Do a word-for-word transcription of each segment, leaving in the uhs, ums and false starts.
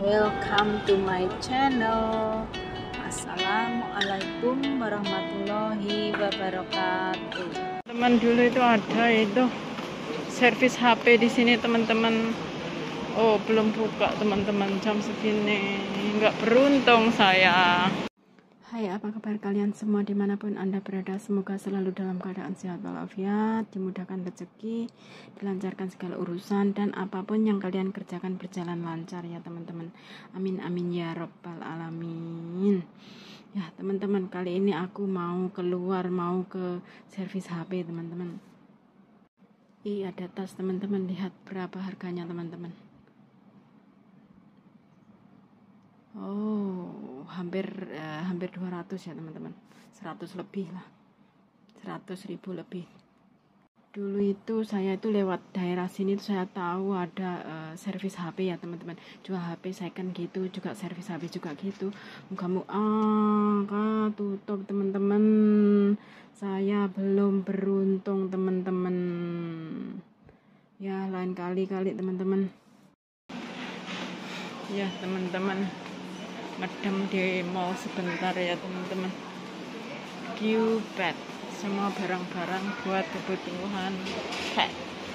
Welcome to my channel. Assalamualaikum warahmatullahi wabarakatuh. Teman dulu itu ada itu servis H P di sini teman-teman. Oh belum buka teman-teman, jam segini. Nggak beruntung saya. Hai, apa kabar kalian semua dimanapun anda berada? Semoga selalu dalam keadaan sehat walafiat, dimudahkan rezeki, dilancarkan segala urusan, dan apapun yang kalian kerjakan berjalan lancar ya teman-teman. Amin amin ya rabbal alamin. Ya teman-teman, kali ini aku mau keluar, mau ke servis H P teman-teman. Ih, ada tas teman-teman, lihat berapa harganya teman-teman. Oh, hampir eh, hampir dua ratus ya teman-teman, seratus lebih lah, seratus ribu lebih. Dulu itu saya itu lewat daerah sini tuh saya tahu ada uh, servis H P ya teman-teman, jual H P second gitu, juga servis H P juga gitu. Kamu ah tutup teman-teman, saya belum beruntung teman-teman. Ya lain kali kali teman-teman. Ya teman-teman, ngedem di mall sebentar ya teman-teman. Qbed, semua barang-barang buat kebutuhan pet.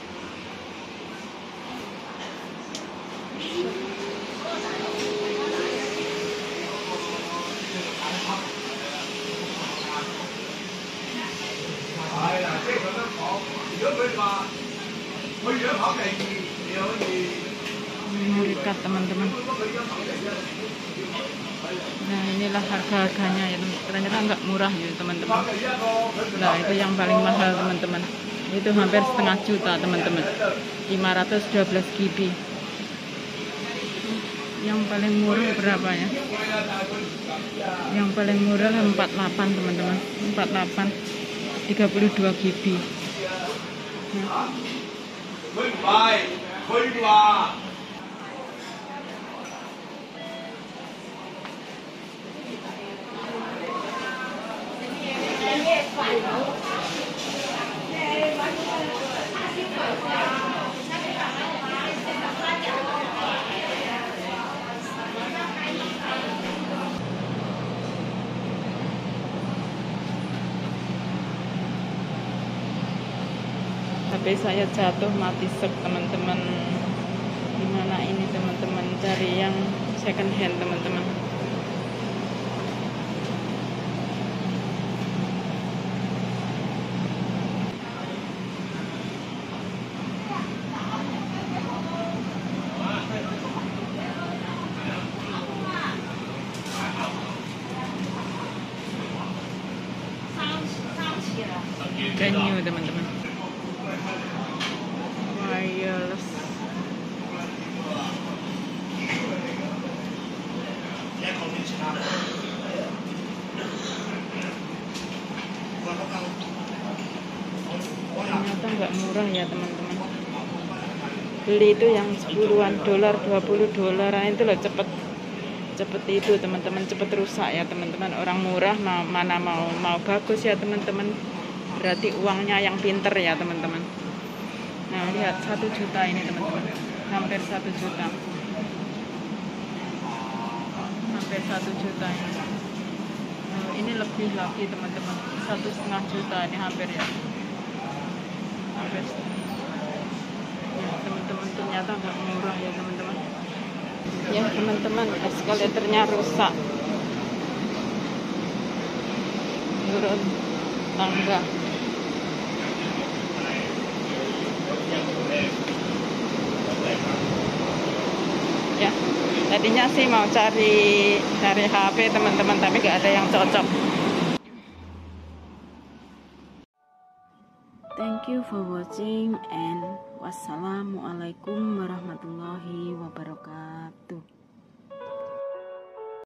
Merikat teman-teman. Nah inilah harga-harganya ya, ternyata nggak murah ya teman-teman. Nah itu yang paling mahal teman-teman, itu hampir setengah juta teman-teman, lima ratus dua belas giga. Yang paling murah berapa ya? Yang paling murah empat puluh delapan teman-teman, empat puluh delapan, tiga puluh dua giga. Nah. H P saya jatuh mati sek teman-teman. Gimana ini teman-teman, cari yang second hand teman-teman. Venue teman-teman, wireless. Ternyata nggak murah ya teman-teman. Beli itu yang sepuluhan dolar, dua puluh dolar, itu loh, cepet cepet itu teman-teman, cepet rusak ya teman-teman. Orang murah mau, mana mau mau bagus ya teman-teman, berarti uangnya yang pinter ya teman-teman. Nah lihat, satu juta ini teman-teman, hampir satu juta, hampir satu juta ini. Nah, ini lebih lagi teman-teman, satu setengah juta ini hampir ya, hampir setengah. Ya teman-teman, ternyata nggak murah ya teman-teman. Ya teman-teman, eskalatornya rusak, turun tangga. Ya tadinya sih mau cari cari H P teman-teman, tapi nggak ada yang cocok. Thank you for watching and wassalamualaikum warahmatullahi wabarakatuh.